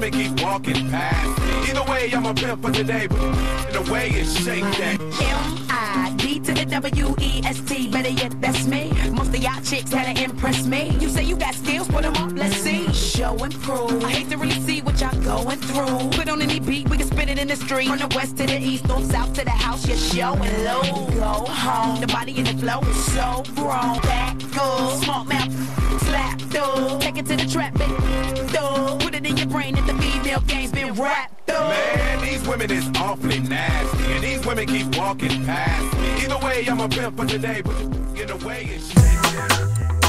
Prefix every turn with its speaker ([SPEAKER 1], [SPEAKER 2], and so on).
[SPEAKER 1] women keep walking past me. Either way, I'm a pimp for today, but in a way and shake that.
[SPEAKER 2] M-I-D to the W-E-S-T, better yet, that's me. Most of y'all chicks had to impress me. You say you got skills, put them up, let's see. Show and prove. I hate to really see what y'all going through. Put on any beat, we can spin it in the street. From the west to the east, north, south to the house, you're showing low. Go home, the body and the flow is so grown. Back good, smart mouth, slap through. Take it to the trap, baby, through. Put it in your brain that the female game's been wrapped through.
[SPEAKER 1] Man, these women is awfully nasty, and these women keep walking past me. Either way, I'm a pimp for today, but in a way and shake that.